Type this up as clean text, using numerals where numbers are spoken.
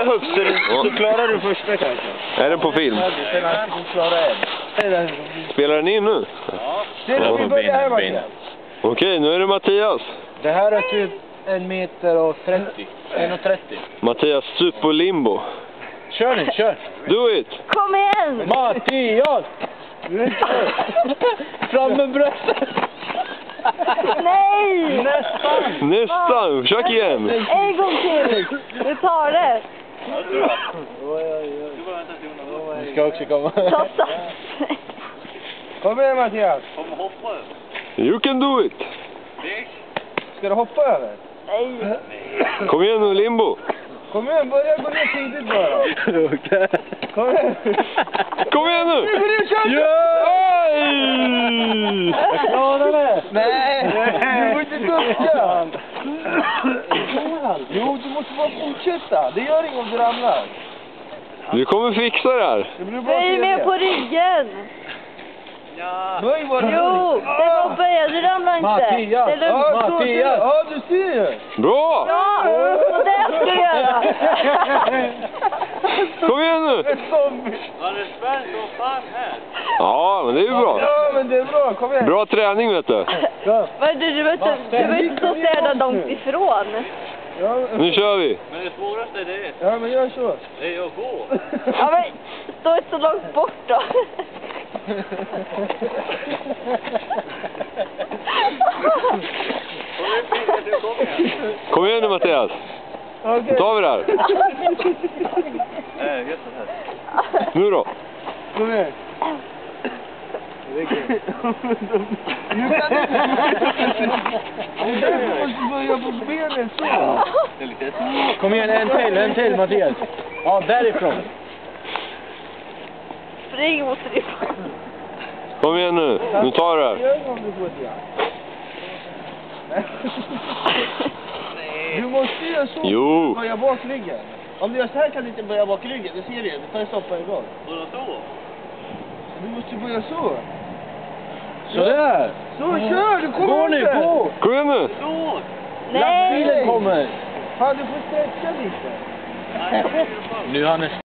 höfter så klarar du första kanske. Är det på film? Spelar den in nu? Ja. Vi börjar här, Mattias. Okej, nu är det Mattias. Det här är typ 1,30 meter. 1,30. Mattias Super Limbo. Kör nu, kör. Do it! Kom igen! Mattias! Fram med bröstet! Nej! Nästan! Försök igen! En gång till! Du tar det! Du ska också komma. Ta sats! Kom igen, Mattias! You can do it! Ska du hoppa över? Nej! Kom igen nu, Limbo! Kom igen, börja gå ner tidigt bara. Kom igen. Kom igen nu! Aj! Jag klarar det. Nej, du får inte ducka. Jo, du måste bara fortsätta. Det gör inget om du ramlar. Du kommer fixa det här. Böj med på ryggen! Böj bara. Jo, det var böja, du ramlar inte. Mattias, Det är lugnt. Mattias. Ja, du ser ju. Bra! Ja, och det ska du göra. Kom igen nu! Var det spänt och fan här? Ja, men det är ju bra. Ja, men det är bra. Kom igen. Bra träning, vet du. Men du var inte så jävla långt ifrån. Ja, Nu kör vi. Men det svåraste är det. ja, men gör så. Det är att gå. Ja, men stå inte så långt bort då. Kom igen nu, Mattias. Okej. Nu tar vi det här. Just det här. Nu då. Kom igen. Nu måste börja på benen så. Kom igen, en till Mattias. Ja, därifrån. Spring mot dig. Kom igen nu. Nu tar vi det här. Gör en gång du får det. Du måste göra så. Jo. Böja bak ryggen. Om du gör så här kan du inte böja bak ryggen. Det ser du. Du kan stoppa en gång. Vadå så? Du måste böja så. Sådär. Så, kör! Du kommer Gå nu, inte. gå! Kom igen nu. Så! Nej! Lastbilen kommer. Fan, du får sträcka lite. Nu har han